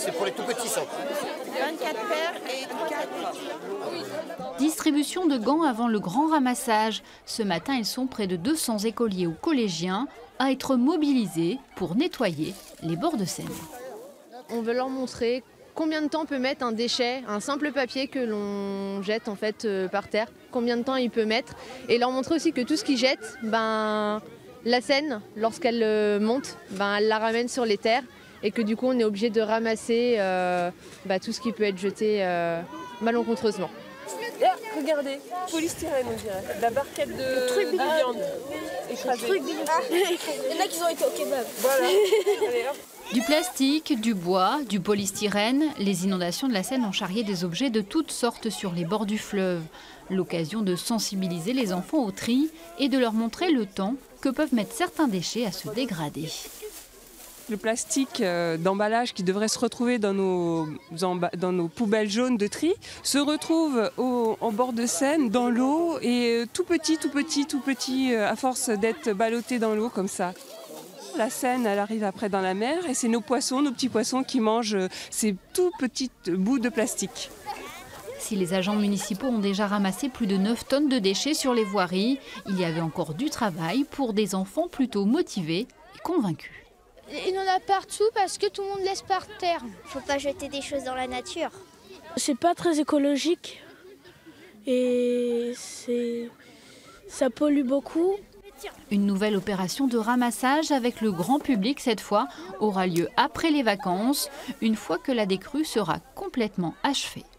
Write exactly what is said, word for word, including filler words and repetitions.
c'est pour les tout petits ça. vingt-quatre paires et quatre. Distribution de gants avant le grand ramassage. Ce matin, ils sont près de deux cents écoliers ou collégiens à être mobilisés pour nettoyer les bords de Seine. On veut leur montrer combien de temps peut mettre un déchet, un simple papier que l'on jette en fait euh, par terre, combien de temps il peut mettre, et leur montrer aussi que tout ce qu'ils jettent, ben, la Seine, lorsqu'elle euh, monte, ben, elle la ramène sur les terres, et que du coup on est obligé de ramasser euh, ben, tout ce qui peut être jeté euh, malencontreusement. Là, regardez, polystyrène on dirait, la barquette de, de viande écrasée. Ah, il y en a qui ont été au kebab. Voilà. Allez, hop. Du plastique, du bois, du polystyrène, les inondations de la Seine ont charrié des objets de toutes sortes sur les bords du fleuve. L'occasion de sensibiliser les enfants au tri et de leur montrer le temps que peuvent mettre certains déchets à se dégrader. Le plastique euh, d'emballage qui devrait se retrouver dans nos, dans nos poubelles jaunes de tri se retrouve au, en bord de Seine, dans l'eau, et euh, tout petit, tout petit, tout petit, euh, à force d'être ballotté dans l'eau comme ça. La Seine, elle arrive après dans la mer et c'est nos poissons, nos petits poissons qui mangent ces tout petits bouts de plastique. Si les agents municipaux ont déjà ramassé plus de neuf tonnes de déchets sur les voiries, il y avait encore du travail pour des enfants plutôt motivés et convaincus. Il y en a partout parce que tout le monde laisse par terre. Faut pas jeter des choses dans la nature. C'est pas très écologique et c'est... ça pollue beaucoup. Une nouvelle opération de ramassage avec le grand public cette fois aura lieu après les vacances, une fois que la décrue sera complètement achevée.